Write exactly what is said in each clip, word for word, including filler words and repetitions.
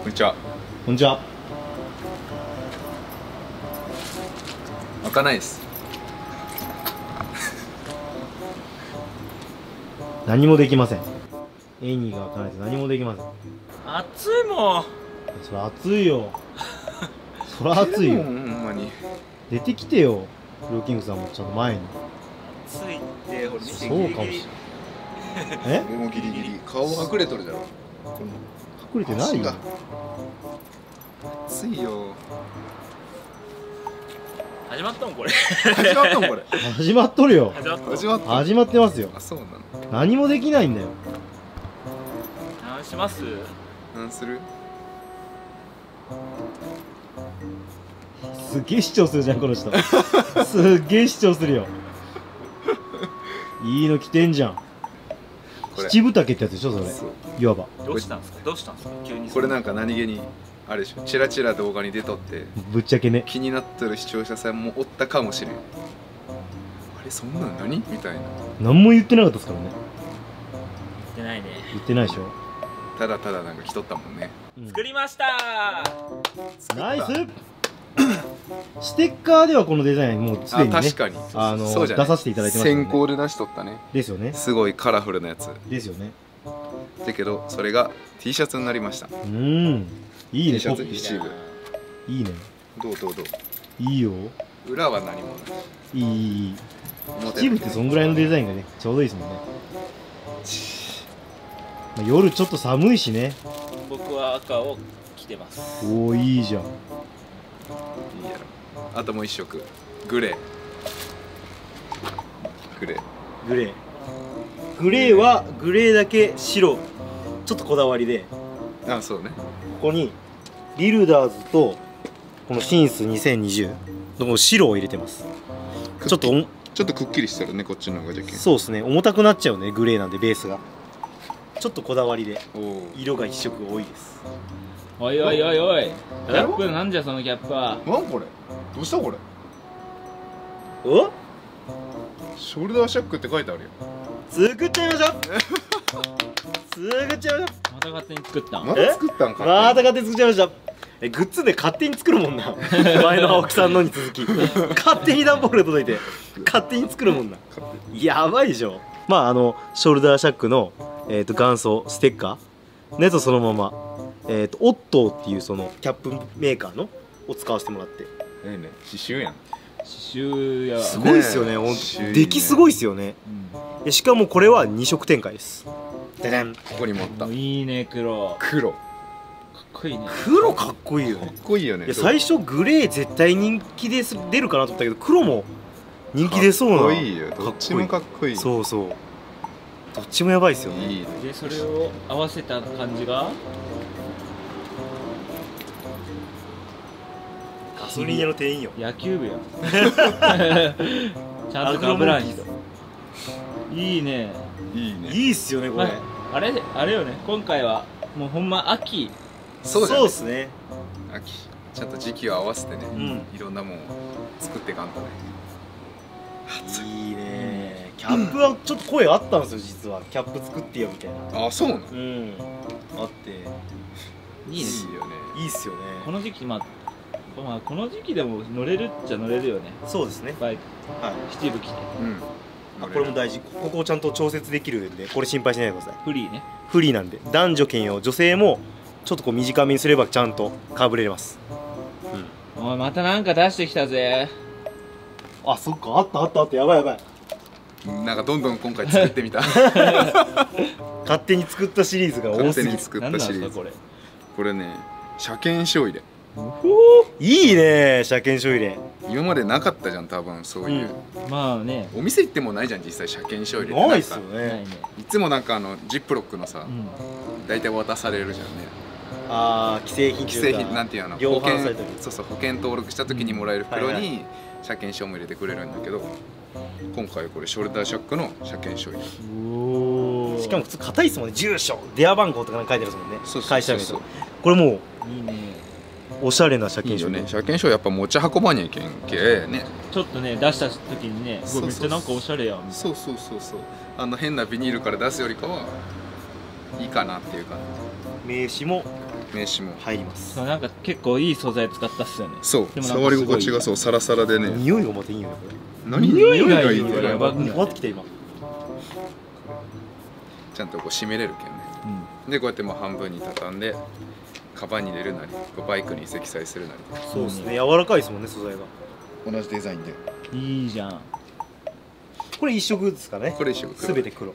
こんにちは。 こんにちは。 開かないです。 何もできません。エイニーが開かないと何もできません。 暑いもん。 そりゃ暑いよ。そりゃ暑いよ。 ほんまに。 出てきてよ。フローキングさんもちょっと前に。 暑いって俺見てそうかもしれない。え？ 俺もギリギリ顔隠れとるじゃろ。この隠れてないよ。 暑いよ。 始まったもんこれ。 始まったんこれ。 始まっとるよ。 始まった。 始まった。 始まってますよ。 あ、そうなの。 何もできないんだよ。 何します？ なんする？ すっげえ主張するじゃんこの人。すっげえ主張するよ。いいの着てんじゃん。 これ七分丈ってやつでしょそれ。 そういわば。 どうしたんですか？どうしたんですか？急に。 これなんか何気にあれでしょ。チラチラ動画に出とってぶっちゃけね。 気になってる視聴者さんもおったかもしれん。あれそんなん何みたいな。 何も言ってなかったですからね。 言ってないね。 言ってないでしょ。 ただただなんか来とったもんね。 うん作りましたナイス。ステッカーではこのデザインもうすでにね、 あ、確かに。 あのそうじゃね出させていただいてますよね。 先行で出しとったね。 ですよね。 すごいカラフルなやつですよね。 だけどそれが T シャツになりました。 うーん。いいね。 T シャツポップ七分。 いいね。 どうどうどう。 いいよ。 裏は何もない。 いいいい。 表七分ってそんぐらいのデザインがねちょうどいいですもんね。まあ、夜ちょっと寒いしね。 僕は赤を着てます。 おおいいじゃん。 いいやろ。あともう一色グレー。グレー。 グレー。グレーはグレーだけ白。ちょっとこだわりで、 あ、そうね。 ここにビルダーズとこのシンスにせんにじゅうのこの白を入れてます。ちょっとおちょっとくっきりしてるね、こっちの方がじゃけん。 そうですね、重たくなっちゃうね、グレーなんでベースが。ちょっとこだわりでおお。 色が一色多いです。 おいおいおいおい。ギャップなんじゃそのギャップは。 なんこれ。どうしたこれ。 お？ ショルダーシャックって書いてあるよ。 作っちゃいましょう。作っちゃいましょまた勝手に作ったん。 まだ作ったんか。 う。また勝手に作っちゃいました。え、グッズで勝手に作るもんな。前の青木さんのに続き勝手に段ボールが届いて勝手に作るもんな。やばいでしょ。まああのショルダーシャックの、えー、と元祖ステッカーのやつをそのまま、えー、とオットーっていうそのキャップメーカーのを使わせてもらって。 ええね、刺繍やん。 刺繍や。 すごいっすよね。ほん刺繍いいね出来すごいっすよね。 うん。 でしかもこれはに色展開です。ででん。 ここにもあったもう。いいね黒。か黒。 っこいいね。 黒かっこいいよかっね。 こいいよね。 いや最初グレー絶対人気です出るかなと思ったけど黒も人気出そうな。 かっこいいよ。どっちもかっこいい。 そうそう。どっちもやばいっすよね。 いいね。 でそれを合わせた感じがガソリン屋の店員よ。 野球部や。ちゃんとかぶらん人。いいね。 いいね。 いいっすよねこまれ。 あ、あれあれよね。今回はもうほんま秋。 そうだねそうっすね。 秋。ちゃんと時期を合わせてね、 うんいろんなもんを作っていかんとね。 いいね。キャップはちょっと声あったんですよ実は。キャップ作ってよみたいな。 あ、そうなの。 うん。あっていいね。 いいよね。 いいっすよね。 この時期まあ、まあ、この時期でも乗れるっちゃ乗れるよね。 そうですね。 バイクはい。 七分着てうん。 あこれも大事。ここをちゃんと調節できるんでこれ心配しないでください。 フリーね。 フリーなんで男女兼用女性もちょっとこう短めにすればちゃんとかぶれます。 おいまたなんか出してきたぜ。 あそっかあったあったあったやばいやばい。 なんかどんどん今回作ってみた。 勝手に作ったシリーズが多すぎる。 勝手に作なんったシリーズ。 なんすかこれ。 これね、車検証入れ。 いいね車検証入れ。 今までなかったじゃん多分そういう、 まあね。 お店行ってもないじゃん実際車検証入れって。 ないっすよなんかないね。 ね。 いつもなんかあのジップロックのさ、 うん。 大体渡されるじゃんね。 ああ既製品既製品なんていうの、 量保険販されてる。 そうそう保険登録した時にもらえる袋はいはに車検証も入れてくれるんだけど、今回これショルダーシャックの車検証入れ。 おお。 しかも普通硬いっすもんね。住所電話番号とかなんか書いてあるっすもんね。 そうそう会社そうそう名とこれもういいね。 おしゃれな車いい検証よね。車検証やっぱ持ち運ばにゃいけんけね。 ちょっとね出した時にね、うわめっちゃなんかおしゃれやん。 そうそうそうそう。あの変なビニールから出すよりかはいいかなっていう感名刺も名刺も入りますそうなんか結構いい素材使ったっすよね。 そうでもなんかすごい触り心地がそうサラサラでね匂いがまたいいよねこ何匂いがいい匂ってやばくないれ終わってきた今ちゃんとこう締めれるけんねうんでこうやってもう半分に畳んでカバンに入れるなりバイクに積載するなりそうですね柔らかいですもんね素材が同じデザインでいいじゃん。 これ一色ですかねこれ一緒すべて黒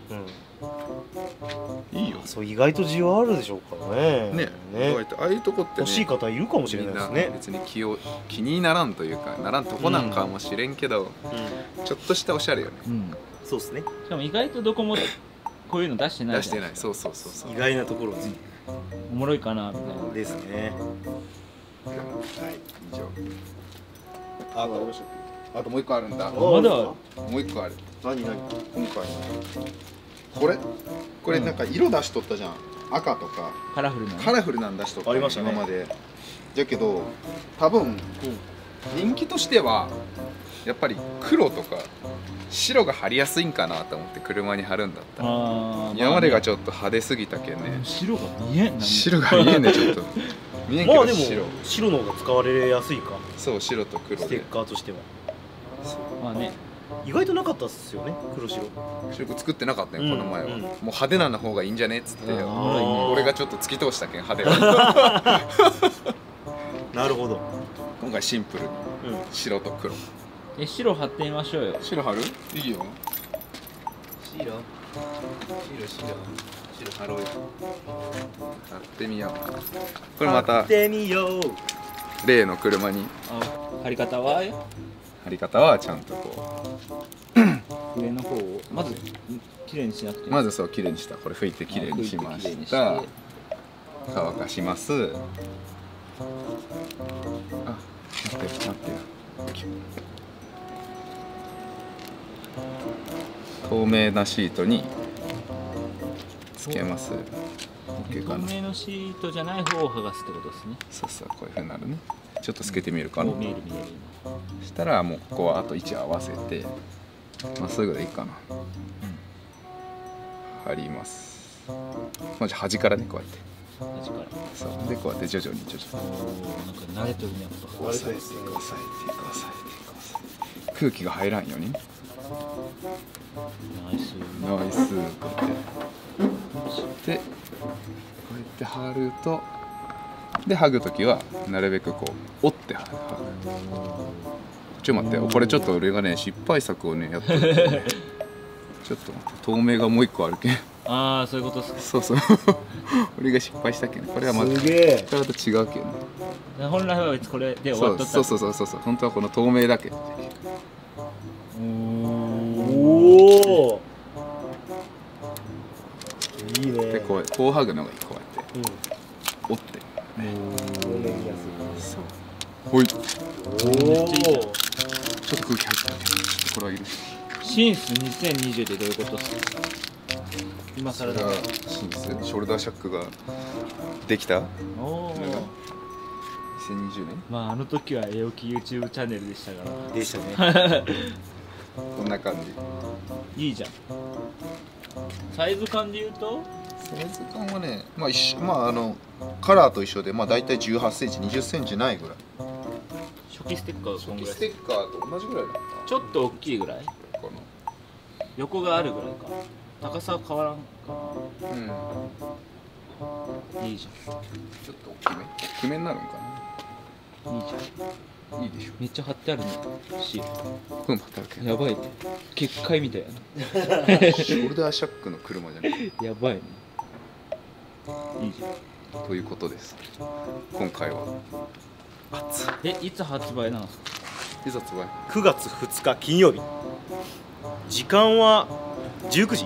うんいいよそう意外と需要あるでしょうからねね意外とああいうとこってね欲しい方いるかもしれないですみんねな別に気を気にならんというかならんとこなんかもしれんけど、 うんちょっとしたおしゃれよねうん。 そうですねしかも意外とどこもこういうの出してない出じゃん。 してないそうそうそうそう意外なところですおもろいかなみたいな。 ですねはい以上あとあともう一個あるんだまだあるもう一個ある何何今回のこれこれなんか色出しとったじゃん赤とかカラフルなね。 カラフルなん出しとったありましたね今までだけど多分人気としてはやっぱり黒とか白が貼りやすいんかなと思って車に貼るんだったらああ。 今までがちょょっと派手すぎたけんね白が見えん。 白が見えんねちょっと見えんけまあでもど白白の方が使われやすいかそう白と黒でステッカーとしてはまあね。 意外となかったっすよね黒白白く作ってなかったようんこの前は、 うんもう派手なの方がいいんじゃねっつっておもろいね。 俺がちょっと突き通したけん派手ななるほど今回シンプルにうん白と黒え白貼ってみましょうよ。 白貼るいいよ白白白白貼ろうよ貼ってみようこれまた貼ってみよう例の車にあ貼り方は貼り方はちゃんとこ上の方をまず綺麗にしなくてうまずそう綺麗にしたこれ拭いて綺麗にしま拭いて綺麗にしたして乾かしますあ待って待ってよ透明なシートにつけます OK か透な明のシートじゃない方を剥がすってことですね。 そうそうこういう風になるねちょっとつけてみるかなこう見える見えるそしたらもうここはあと位置合わせてまっすぐでいいかな、貼りますまず端からねこうやって今端からそうでこうやって徐々に徐々におなんか慣れとるねやっぱ。 押さえて押さえて押さえて空気が入らんようにナイス。 ナイスこうやってそしてこうやって貼るとで剥ぐ時はなるべくこう折って剥ぐちょっと待ってこれちょっと俺がね失敗作をねやったんだけどねちょっと待って透明がもう一個あるけんああそういうことっすか。 そうそう俺が失敗したけんこれはまずすげえこれはと違うけんね本来は別にこれで終そうわっとったそうそうそうそうそう本当はこの透明だけおおおいいねでこうこう剥ぐのがいいこうやってうん折って透明にやすそうほいちょいおおめっちゃいいじゃんっと空気入ったけどちょっとこれはいるシンスにせんにじゅうってどういうことっすか。今更だそれがシンスショルダーシャックができたおおこれがにせんにじゅうねんまああの時は絵置き YouTube チャンネルでしたからでしたねこんな感じいいじゃん。サイズ感で言うとサイズ感はねまあ一緒まああのカラーと一緒でまあ大体じゅうはちセンチにじゅっセンチないぐらい初期ステッカーがこんぐらいステッカーと同じぐらいだったちょっと大きいぐらいこの横があるぐらいか高さは変わらんかうんないいじちょっと大きめ大きめになるんかゃんいいじゃんないいでしょめっちゃ貼ってあるねシールこれも働けやばいね結界みたいショルダーシャックの車じゃないなやばいねいいじゃんということです今回は熱いえいつ発売なんですか。 いざ発売くがつふつか金曜日時間はじゅうくじ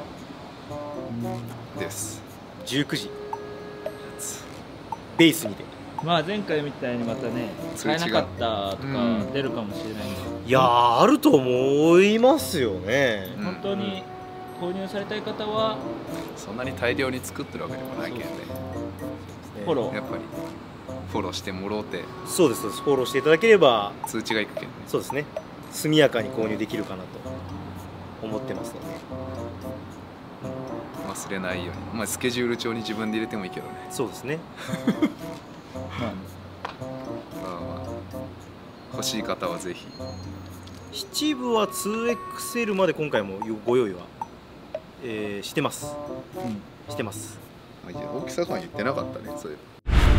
ですじゅうくじベースにてまあ前回みたいにまたね通知が買えなかったとかうん出るかもしれないんで、 いやーあると思いますよねうん本当に購入されたい方はそんなに大量に作ってるわけでもないけんねフォローやっぱりフォローしてもろうてそうですそうですフォローしていただければ通知がいくけんねそうですね速やかに購入できるかなと思ってますのでまあ忘れないように、まあ、スケジュール帳に自分で入れてもいいけどね。 そうですね。 まあまあまあ欲しい方はぜひ。 七分は ツーエックスエル まで今回もご用意は、えー、してますうんしてます。 あ、いや大きさ感言ってなかったね。そういう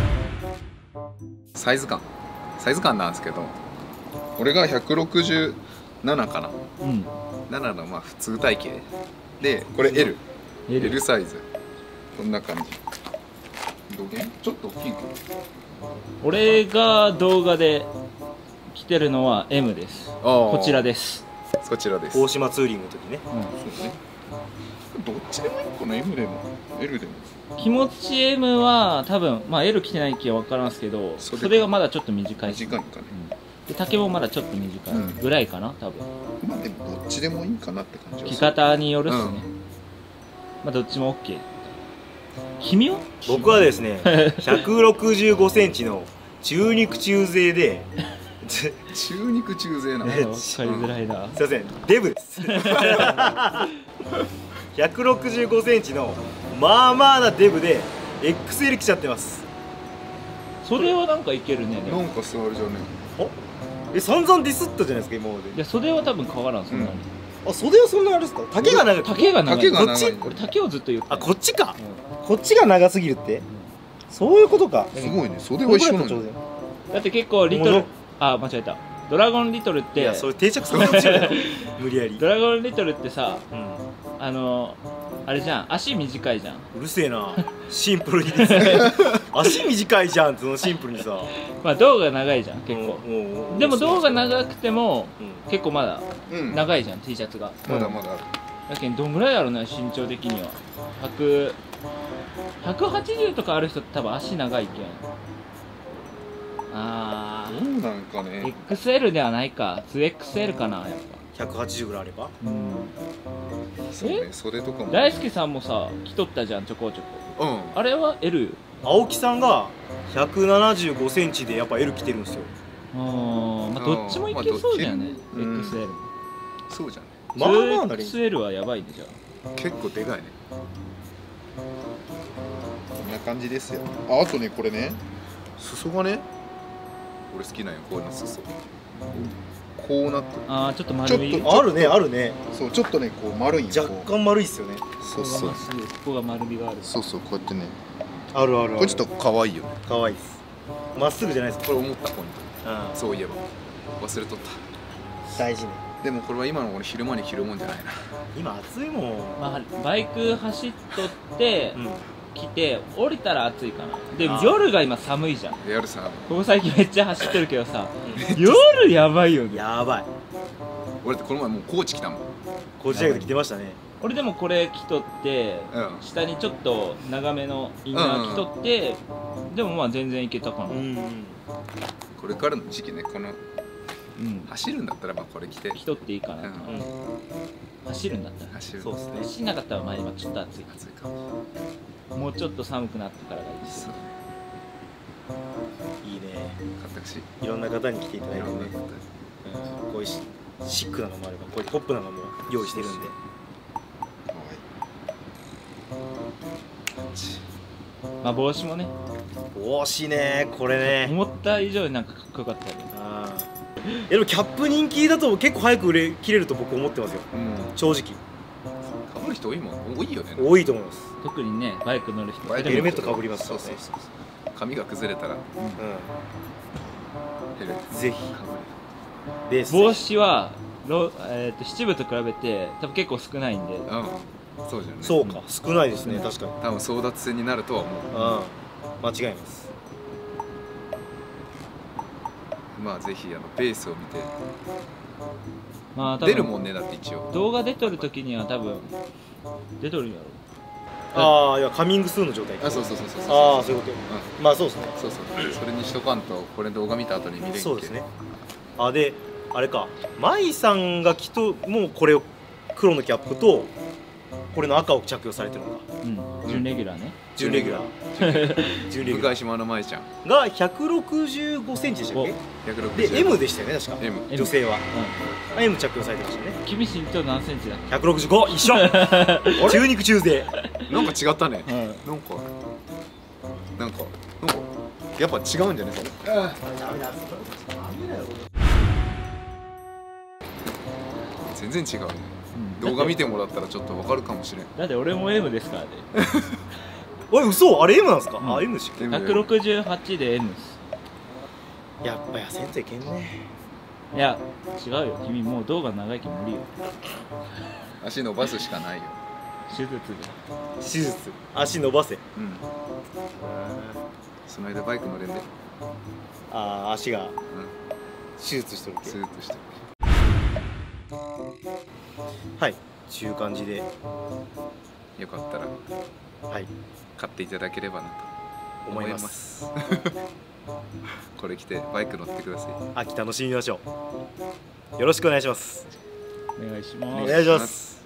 サイズ感サイズ感なんですけど、俺がひゃくろくじゅうななかな、 うんななのまあ普通体型で、これ エル L L サイズ、こんな感じ。どげんちょっと大きいけど、 俺が動画で着てるのは エム です。 ここちらです。 そちらです。 大島ツーリングの時ね。 うんそうね。どっちでもいいこの エム でも エル でも。 気持ち エム は多分、まあ、L 着てない気は分かりますけど、 袖袖がまだちょっと短いし、 短いかね。 で丈もまだちょっと短うんいぐらいかな多分。 まあでもどっちでもいいかなって感じは着する。 方によるっすね、 うんまあどっちも OK。 君は僕はですねひゃくろくじゅうごセンチの中肉中背です中肉中背なの。 分かりづらいな。 いませんデブですひゃくろくじゅうごセンチのまあまあなデブで エックスエル 着ちゃってます。 袖はなんかいけるねでも。 なんか座るじゃねえ散々ディスったじゃないですか今まで。 いや袖は多分変わらんそんなに、 あ袖はそんなあれですか。丈が長い。 丈が長い。 丈が長いこっち俺丈をずっと言ってあこっちか。 うこっちが長すぎるってそういうことか。 すごいね。袖は一緒なの。 んだって結構リトルもうあ間違えたドラゴンリトルっていやそれ定着させてほしいよ無理やり、 ドラゴンリトルってさうん、 あのあれじゃん足短いじゃん。 うるせえなシンプルに足短いじゃんってそのシンプルにさまあ胴が長いじゃん結構。 うんうんうんでも胴が長くてもうん結構まだうん。 長いじゃん T シャツが。 まだまだある。 だけどどんぐらいやろうな身長的にはひゃく、ひゃくはちじゅうとかある人って多分足長いけん。あどうなんかーね。 エックスエル ではないか ツーエックスエル かなやっぱ。 ひゃくはちじゅうぐらいあればうんそうね。袖とかも。 大輔さんもさ着とったじゃんちょこちょこ。 うん。 あれは L？ 青木さんがひゃくななじゅうごセンチでやっぱ L 着てるんですよ。 あー、まあどっちもいけそうじゃんね、 まあどっちエックスエル も。 そうじゃんね。 まあまあなりツーエックスエル はやばいねじゃあ。 結構でかいね。こんな感じですよ。あ、あとねこれね、裾がね、俺好きなんよこういうの裾。こうなってる。 あーちょっと丸みちょっとあるねあるね。 そうちょっとねこう丸いんよ。 若こう干丸いっすよね。 そうそうここが丸みがある。 そうそう、こうやってね。 あるあるある。 これちょっと可愛いよね。 可愛いっす。まっすぐじゃないですこれ思ったポイント。 か。 そういえば忘れとった。 大事ね。 でもこれは今の俺昼間に着るもんじゃないな。 今暑いもん。 まあ、バイク走っとってうん。 来て降りたら暑いかな。でもあー夜が今寒いじゃん。 でやるさ、 ここ最近めっちゃ走ってるけどさ夜やばいよね。 やばい。 俺ってこの前もう高知来たもん。 こちらで着てましたね。 俺でもこれ着とってうん。 下にちょっと長めのインナー着とって、でもまあ全然いけたかな。 うん。 これからの時期ね、このうん走るんだったらまあこれ着て着とっていいかなと、 うんうん。 走るんだったら。 走る。 そうですね。 走んなかったらまあ今ちょっと暑い。 暑いかも。 もうちょっと寒くなってからがいいですそう。 いいね。 買ってほしい。 いろんな方に着ていただいいろんなてね。うんこういうシシックなのもあれば、こういうポップなのも用意してるんで。 可愛い感じ。 まあ帽子もね帽子ね、これね。 思った以上になんかかっこよかったよね。 あーえでもキャップ人気だと結構早く売れ切れると僕思ってますよ。 うん。 正直かぶる人多いもん。多いよね。 多いと思います。 特にねバイク乗る人バイクヘルメットかぶりますからねそうそうそう。髪が崩れたらうヘルメットん。ぜひかベース。 帽子はロ、えー、と七分と比べて多分結構少ないんで、 ぶり。うん。そうじゃんね。 そうか、少ないですね、確かに。 多分争奪戦になるとは思う。 うん。間違います。 まあぜひあのベースを見て。 まあ多分出るもんねだって一応。 動画出とる時には多分出とるんやろ。 ああ、いや、カミングスーンの状態。 あ、そうそうそうそう。 ああ、そういうこと。 うん。 まあ、そうですね。 そうそう。それにしとかんとこれ動画見た後に見れんけ。 そうですね。あ、で、あれか、マイさんがきっと、もうこれを、黒のキャップと、 これの赤を着用されてるのがうん準レギュラーね。 準レギュラー準レギュラ向島の舞ちゃんーがひゃくろくじゅうごセンチでしたっけひゃくろくじゅうで エム でしたよね確か M M 女性はうエム 着用されてましたねん君身長何センチだっひゃくろくじゅうご一緒中肉中背なんか違ったねけ？うんなんかなんかなんかやっぱ違うんじゃないですか全然違うね動画見てもらったらちょっとわかるかもしれんだって俺も エム ですからね。 おい嘘あれ エム なんですか、 うんあ エム でしたっけ M ひゃくろくじゅうはちで エム っす。 やっぱ痩せんといけんねいや違うよ君もう動画長いけど無理よ。 足伸ばすしかないよ手術で。 手術足伸ばせうんその間バイク乗れんであー足がうん手術しとるっけスーッとしてるはいちゅう感じでよかったらはい買っていただければなと思います思いますこれ着てバイク乗ってください秋楽しみましょうよろしくお願いしますお願いしおます。 願いします